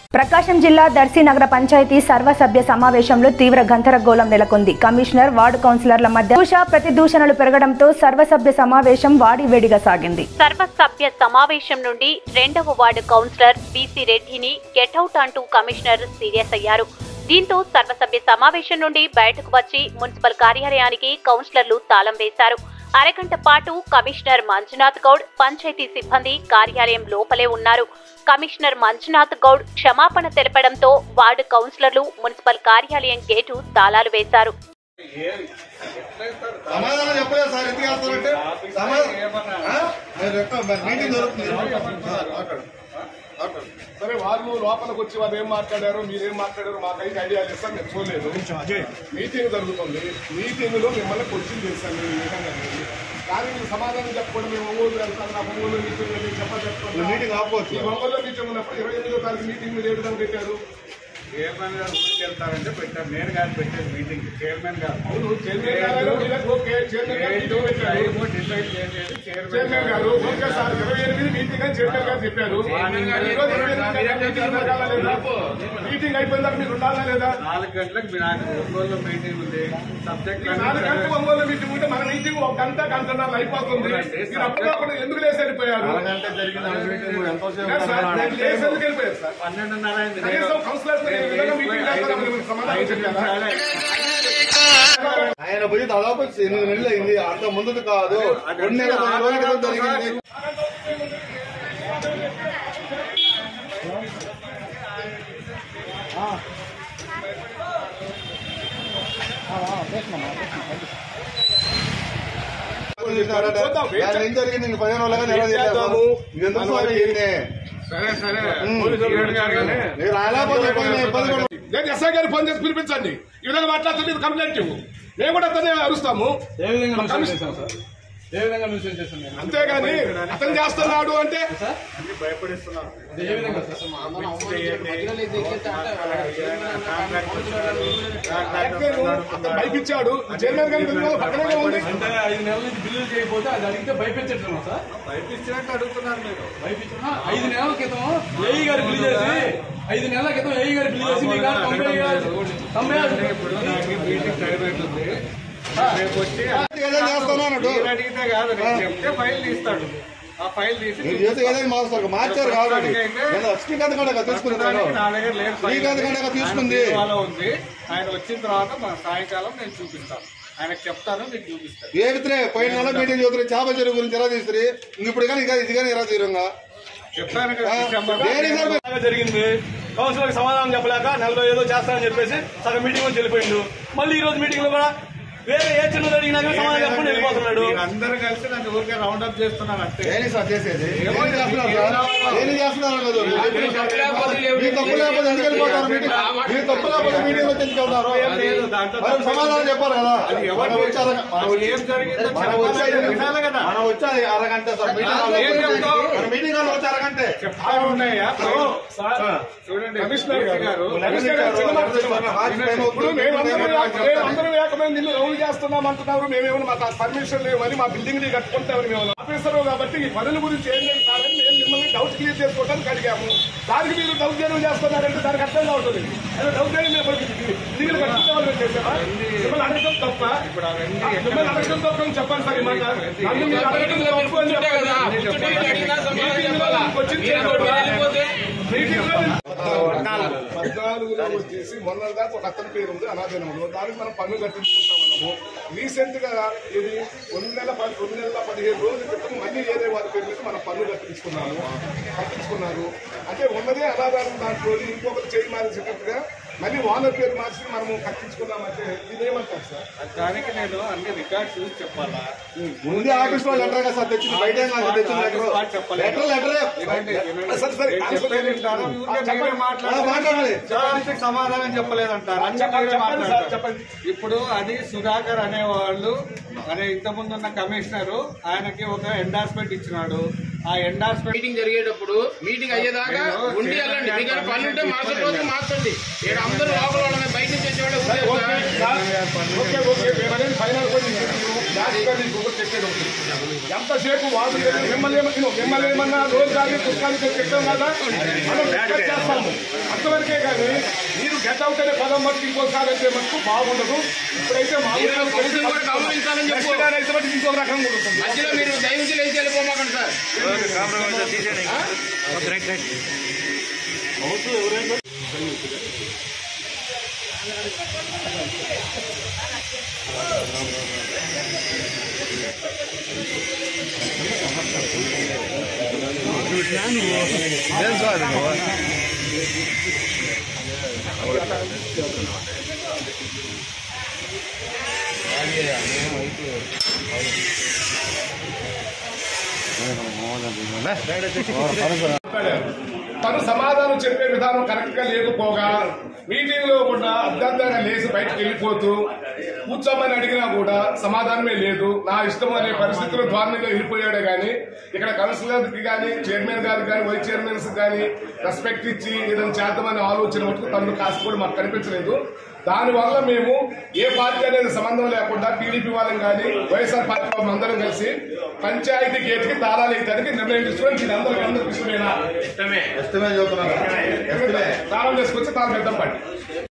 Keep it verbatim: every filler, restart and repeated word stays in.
ప్రకాశం జిల్లా దర్శి నగర పంచాయతీ సర్వసభ్య సమావేశంలో తీవ్ర గందరగోళం నెలకొంది. కమిషనర్, వార్డు కౌన్సిలర్ల మధ్య దూష ప్రతిదూషణలు పెరగడంతో సర్వసభ్య సమావేశం వాడివేడిగా సాగింది. సర్వసభ్య సమావేశం నుండి రెండవ వార్డు కౌన్సిలర్ బీసీ రెడ్డిని గెట్అవుట్ అంటూ కమిషనర్ సీరియస్ అయ్యారు. దీంతో సర్వసభ్య సమావేశం నుండి బయటకు వచ్చి మున్సిపల్ కార్యాలయానికి కౌన్సిలర్లు తాళం వేశారు. అరగంట పాటు కమిషనర్ మంజునాథ్ గౌడ్, పంచాయతీ సిబ్బంది కార్యాలయం లోపలే ఉన్నారు. కమిషనర్ మంజునాథ్ గౌడ్ క్షమాపణ తెలపడంతో వార్డు కౌన్సిలర్లు మున్సిపల్ కార్యాలయం గేటు తాళాలు వేశారు. సరే, వాళ్ళు లోపలికి వచ్చి వాళ్ళు ఏం మాట్లాడారో మీరేం మాట్లాడారో మాకైతే ఐడియా లేదు సార్. నేను చూడలేదు. మీటింగ్ జరుగుతుంది. మీటింగ్ లో మిమ్మల్ని క్వశ్చన్ చేశాను ఈ విధంగా. కానీ మీరు సమాధానం చెప్పకుండా మేము ఒంగోలు వెళ్తాను, నాకు ఒంగోలు మీటింగ్ చెప్పాలి చెప్తాను. మీటింగ్ ఆపోవచ్చు. ఈ ఒంగోలు మీటింగ్ ఉన్నప్పుడు ఇరవై ఎనిమిదో తారీఖు మీటింగ్ మీరు ఏ విధంగా పెట్టారు? చైర్మన్ గారు ఊరికి వెళ్తారంటే పెట్టారు. నేను గారు పెట్టారు మీటింగ్. చైర్మన్ గారు చైర్మన్ గారు ఓకే చైర్మన్ గారు డిసైడ్ చేసేది చైర్మన్ గారు ఓకే సార్. ఇరవై ఎనిమిది మీటింగ్ అని చైర్మన్ గారు చెప్పారు. మీటింగ్ అయిపోయిందాక మీరు ఉండాలా లేదా? నాలుగు గంటలకు నాకు ఒంగోలు మీటింగ్ ఉంది. సబ్జెక్ట్ నాలుగు గంటలకు ఒంగోలు మీటింగ్ ఉంటే మన మీటింగ్ ఒక గంట గంటన్నర అయిపోతుంది. మీరు అప్పుడు ఎందుకు లేసి వెళ్ళిపోయారు? గంట జరిగిన మీటింగ్ ఎంతోసేపు వెళ్ళిపోయారు సార్. పన్నెండున్నర అయింది. ఆయన పోయి దాదాపు ఎనిమిది నెలలు అయింది. అంత ముందు కాదు, రెండు నెలల పది రోజుల క్రితం జరిగింది. ఏం జరిగింది? ఇంక పదిహేను రోజులుగా నెల చేశాము. ఎందుకు అయింది? సరే సరే మీరు రాలేకపోతే ఇబ్బంది పడ. నేను ఎస్ఐ గారికి ఫోన్ చేసి పిలిపించండి. ఈ విధంగా మాట్లాడుతుంది ఇది కంప్లైంట్. మేము కూడా అతనే అరుస్తాము. ఏ విధంగా ఏ విధంగా న్యూసెన్స్ చేస్తాను? అంతేగాని అతను చేస్తున్నాడు అంటే భయపడిస్తున్నాను. ఏ విధంగా భయపించాడు. చైర్మన్ గారి పక్కనే ఉంది. అంటే ఐదు నెలల నుంచి బిల్లులు చేయకపోతే అది అడిగితే భయపెట్టేస్తున్నాం సార్. భయపించినట్టు అడుగుతున్నారు మీరు. భయపించిన ఐదు నెలల క్రితం ఏఈ గారు బిల్లు చేసి ఐదు నెలల క్రితం ఏఈ గారు బిల్లు చేసి మీ గారు తొంభై తొంభై ఇప్పుడు మీటింగ్ టైం అవుతుంది. రేపు వచ్చి అడిగితే కాదు, నేను చెప్తే ఫైల్ తీస్తాడు. ఆ ఫైల్ తీసి మార్చారు కాబట్టి శ్రీకాంత్ కూడా తీసుకున్నాను. నా దగ్గర లేదు. శ్రీకాంత్ కూడా తీసుకుంది ఉంది. ఆయన వచ్చిన తర్వాత మన సాయంకాలం నేను చూపిస్తాను. ఆయనకు చెప్తాను, మీకు చూపిస్తాను. ఏ విధంగా పోయిన నెల మీటింగ్ చూద్దరు చేప చెరువు గురించి ఎలా తీస్తారు? ఇప్పుడు కానీ ఇది కానీ ఎలా తీరంగా చెప్తాను జరిగింది. కౌన్సిలర్ సమాధానం చెప్పలేక నెలలో ఏదో చేస్తానని చెప్పేసి సగం మీటింగ్ వచ్చి వెళ్ళిపోయిండు. మళ్ళీ ఈ రోజు మీటింగ్ లో కూడా వేరే ఏ చిన్నది అడిగినా కానీ సమాధానం చెప్పకుండా వెళ్ళిపోతున్నాడు. అందరూ కలిసి నన్ను ఊరికే రౌండ్ అప్ చేస్తున్నారు అంతే. సార్ చేసేది ఏం చేస్తున్నారు? మీ తప్పు లేకపోతే ఎందుకు వెళ్ళిపోతారు? మీటింగ్ మీ తప్పు లేకపోతే మీటింగ్ వచ్చి ఎందుకు వెళ్తారు? సమాధానం చెప్పారు కదా. మనం వచ్చారు మనం వచ్చి అరగంట సార్ మీటింగ్ వాళ్ళు వచ్చి అరగంటే చెప్తా ఉన్నాయా? చూడండి కమిషనర్ గారు అందరూ ఏకమైన నిన్ను రౌండ్ చేస్తున్నాం అంటున్నారు. మేమేమో మాకు పర్మిషన్ లేవని మా బిల్డింగ్ ని కట్టుకుంటామని మేము ఆఫీసర్ కాబట్టి ఈ పనుల గురించి ఏం లేదు సార్ అని మేము మిమ్మల్ని డౌట్ క్లియర్ చేసుకోవడానికి అడిగాము. దానికి మీరు డౌట్ చేయడం చేస్తున్నారంటే దానికి అర్థం కావుతుంది. డౌట్ చేయడం బిల్డింగ్ కట్టుకోవాలని చేసామా? మిమ్మల్ని అడగడం తప్ప. మిమ్మల్ని అడగడం తప్ప అని చెప్పాలి సార్. ఈ మాట నన్ను మీరు అడగడం తప్పు అని చెప్పాలి. పద్నాలుగులో వచ్చేసి మొన్న దాకా ఒక అతని పేరు ఉంది అనాథనంలో. దానికి మనం పన్ను కట్టించుకుంటా ఉన్నాము. రీసెంట్ గా ఇది రెండు నెలల రెండు నెలల పదిహేను రోజుల క్రితం మళ్ళీ ఏదే వారి పేరు మీద మనం పన్ను కట్టించుకున్నాము కట్టించుకున్నారు. అంటే ఉన్నదే అనాధారం దాంట్లో ఇంకొకరు చేయి మారినట్టుగా మళ్ళీ ఓనర్ పేరు మార్చి మనము కట్టించుకున్నామంటే ఇదేమంటారు సార్? దానికి నేను అన్ని రికార్డ్ చూసి చెప్పాలా? ముందే ఆఫీస్ లో లెటర్ కదా సార్ తెచ్చింది. బయట మాట్లాడాలి. సమాధానం చెప్పలేదంటారు. ఇప్పుడు అది సుధాకర్ అనేవాళ్ళు అనే ఇంతకుముందు ఉన్న కమిషనర్ ఆయనకి ఒక ఎండార్స్మెంట్ ఇచ్చినాడు. ఆ ఎండార్స్మెంట్ మీటింగ్ జరిగేటప్పుడు మీటింగ్ అయ్యేదాకా ఉండి వెళ్ళండి. మీకు పని ఉంటే మార్చే రోజు మార్చండి. ఇక్కడ అందరూ లోపల వాళ్ళని బయట నుంచి వచ్చేవాళ్ళు ఎంతసేపు వాళ్ళు మిమ్మల్ని మిమ్మల్ని ఏమన్నా రోజు కానీ పుస్తకానికి చెప్పాం కదా మనం డిస్కస్ చేస్తాము అంతవరకే కానీ మీరు గెట్ అవుట్ అనే పదం మటుకు ఇంకోసారి అయితే మటుకు బాగుండదు. ఇప్పుడైతే కూడా గౌరవించాలని చెప్పి అయితే మటుకు ఇంకొక రకంగా ఉంటుంది. మధ్యలో మీరు దయవుంచి లేచి వెళ్ళిపోమాకండి సార్. తను సమాధానం చెప్పే విధానం కరెక్ట్ గా లేకపోగా మీటింగ్ లో కూడా అర్ధంతంగా లేచి బయటకు వెళ్ళిపోతూ కూర్చోమని అడిగినా కూడా సమాధానమే లేదు. నా ఇష్టం అనే పరిస్థితుల్లో ధోరణిగా వెళ్ళిపోయాడే గానీ ఇక్కడ కౌన్సిలర్ కి కానీ చైర్మన్ గారికి కానీ వైస్ చైర్మన్స్ కానీ రెస్పెక్ట్ ఇచ్చి ఏదైనా చేద్దామనే ఆలోచన మటుకు తను కాస్త కూడా మాకు కనిపించలేదు. దానివల్ల మేము ఏ పార్టీ అనేది సంబంధం లేకుండా టీడీపీ వాళ్ళని కానీ వైఎస్ఆర్ పార్టీ వాళ్ళని అందరం కలిసి పంచాయతీ గేట్కి తాళాలు వేయడానికి నిర్ణయం తీసుకుని దీని అందరికి అందరికి ఇష్టమేనా? ఇష్టమే ఇష్టమే చెబుతున్నాను. తాళం చేసుకొచ్చి తాళం పెద్దాం పట్టి